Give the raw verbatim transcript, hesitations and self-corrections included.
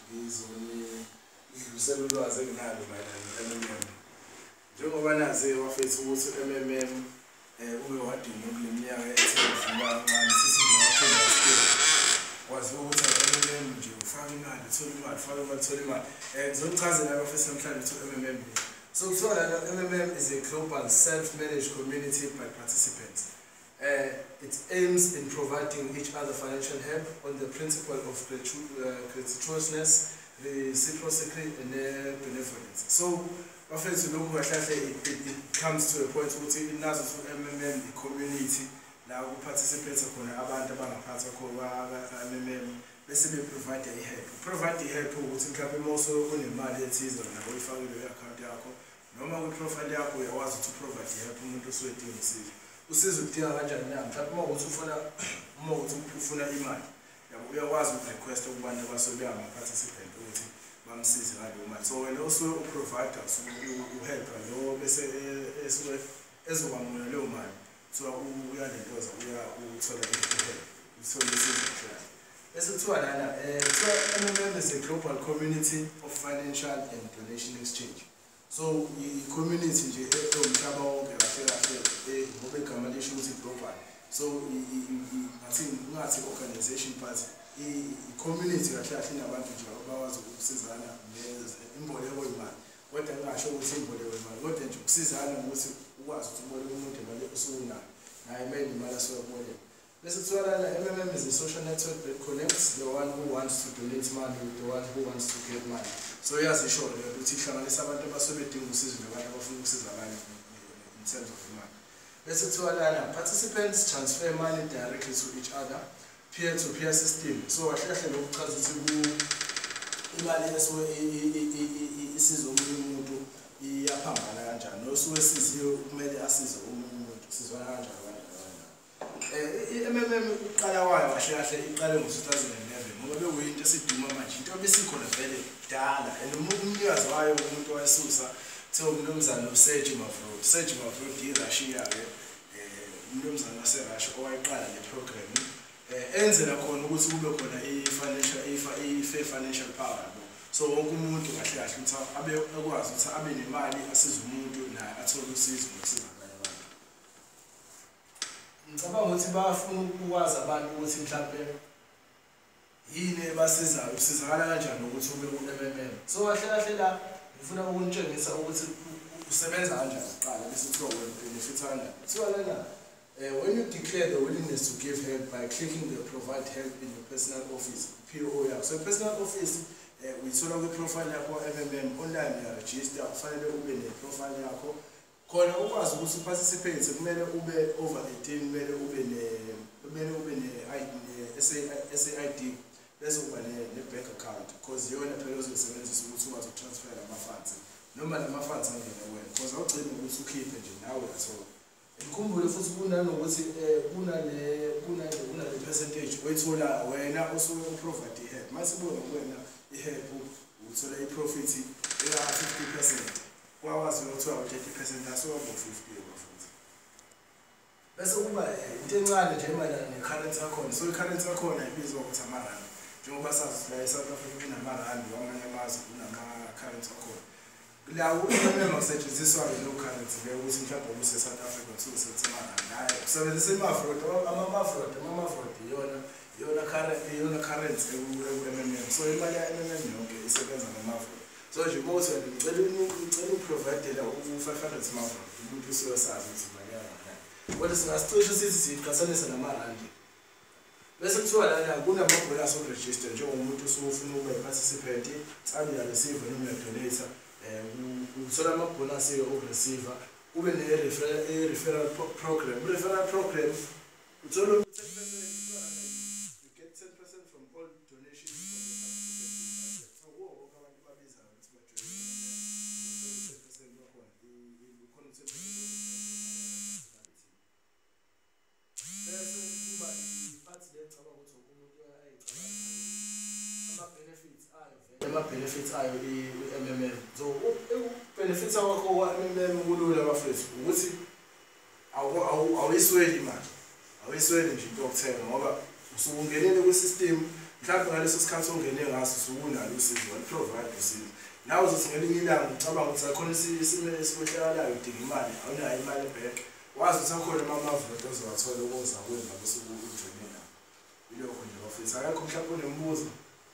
ngizoni ngidlulisela ulwazi enginalo mayelana ne-M M M. Njengoba nazi wafethu ukuthi u-M M M eh ube wadinga kuleminyaka ethile ngani sithi ngiyaphuma esikoleni. Wazi ukuthi u-M M M nje ufaka imali, uthola imali, ufaka imali, uthola imali. Eh ngizokuchazela abafethu namhlanje ukuthi u-M M M so kuthiwa lana M M M is a global self-managed community by participants. Uh, it aims in providing each other financial help on the principle of gratuitousness, reciprocity, and benevolence. So, it, it comes to a point where it knows M M M, the community, now who participates in abantu abangaphatha M M M, bese provide the help. Provide the help ukuthi mhlawumbe moso kunemali ethize na uyifaka le account yakho, noma ku profile yakho uyakwazi to provide the help umuntu oswedinga usizo. Usizo udinga kanjani na mhlawumbe uma uthi ufuna uma uthi ufuna imali yabo uyakwazi ukurequest kubantu abasobe ama participant ukuthi bamsize ngaleyo mali. So wena usuke uprovide so uhelp lo bese esuke ezokwamula leyo mali so uyalentoza uya uthola i-help uthola usizo. Bese kuthiwa lana eh M M M is a global community of financial and donation exchange. So the community nje umhlaba wonke kahle kahle ngoba igama lisho ukuthi global. So ngathi ngathi organization part i community kahle kahle inabantu nje abawazi ukusizana imboleko imali. Kodwa ngisho ukuthi imboleko imali kodwa nje ukusizana ukuthi ukwazi ukuthi uboleke umuntu imali osunayo naye imali imali asokuboleka. Bese kuthiwa lana M M M is a social network that connects the one who wants to donate money with the one who wants to get money. So yazisho ukuthi ihlanganisa abantu abasobedinga usizo nabantu abafuna ukusiza abanye in terms of money. Bese kuthiwa lana participants transfer money directly to each other, peer to peer system. So kahle kahle lokuchaza ukuthi imali esuke isizo omunye umuntu iyaphambana kanjani nosuke siziyo kumele asize omunye umuntu sizwana kanjani. I-M M M uqala wayo kahle kahle iqale ngo two thousand eleven ngoba bekuyinto esiduma manje into ebisikhona vele kudala and umnikazi wayo umuntu wayesusa kuthiwa umnumzana uSerge Mavro. Serge Mavro iRussia ke umnumzana waseRussia owayiqala le program enzela khona ukuthi kube khona i-financial i-fair financial power. So wonke umuntu kahle kahle ukuthi abe ekwazi ukuthi abe nemali asize umuntu naye athole usizo nokusiza. Ngicabanga ukuthi bafuna ukwazi abantu ukuthi mhlawumbe yini ebasizayo usizakala kanjani ukuthi ube ku-M M M. So kahle kahle la ngifuna ukunitshengisa ukuthi usebenza kanjani kuqala bese kuthiwa wena benefit kanjani. Kuthiwa lana when you declare the willingness to give help by clicking the provide help in your personal office P O yakho. So personal office uyithola kwi-profile yakho M M M online uyaregister kufanele ube ne-profile yakho. Khona ukwazi ukuthi uparticipate kumele ube over eighteen kumele ube ne kumele ube ne S A I D bese uba ne bank account because yona phela uzosebenzisa ukuthi ukwazi ukutransfer ama funds noma lama funds angene wena because awugcina ukuthi ukhiphe nje nawe uyathola. Ngikhumbule futhi kunanokuthi kunale kunale kunale percentage oyithola wena osuke uprovide i-help masibona wena i-help uthola i-profit eka fifty percent. Wawazi ukuthi wa thirty percent asoba ngo fifty bafuthi. Bese kuba into encane nje mayelana ne-currency yakhona. So i-currency yakhona ibizwa ukuthi amarandi. Njengoba sazi la eSouth Africa kunamarandi wamanye amazwe kunama-currency akhona. Lawo umema usetshenziswa lo currency le ukuthi mhlawumbe use South Africa usetshenziswa amarandi. Hayi usebenzisa imafrod ama-mafrod ama-mafrod iyona iyona currency iyona currency ku-M M M. So imali ya-M M M yonke isebenza ngamafrod. So nje most of them ngicela ngicela uprovide u-five hundred mavro umuntu usiyosazi ukuthi imali yakho. Kodwa singasicosha sithi siqhathanisa namarandi. Bese kuthiwa lana kunamabhonus o-register njengomuntu usufuna ukuba i-participant tsabi ya-receive noma ya-donator uthola amabhonus o-receiver ube ne-referral program. Referral program uthola ten percent you get ten percent from all donations from the participant. So wo abantu babiza ukuthi bajoin ten percent bakhona ikhona ten percent. Bese kuba i-part le ngicabanga ukuthi umuntu ayicabanga ama-benefits ayo vele ama-benefits ayo i-M M M. So benefits wakho wa-M M M kulula bafethu ukuthi awuyisweli imali awuyisweli nje into yokuthenga ngoba usuke ungenele kwi-system mhlawumbe ngaleso sikhathi ongene ngaso usukunalo usizo waliprovide usizo nawe uzothi ngelinye ilanga ucabanga ukuthi akhona isimo esibohlakalayo udinga imali awunayo imali ebhenki wazi ukuthi akhona amavoto ozowathola ukuza kwemva bese ukujoyina yilokho nje bafisa akekho mhlawumbe unembuzo.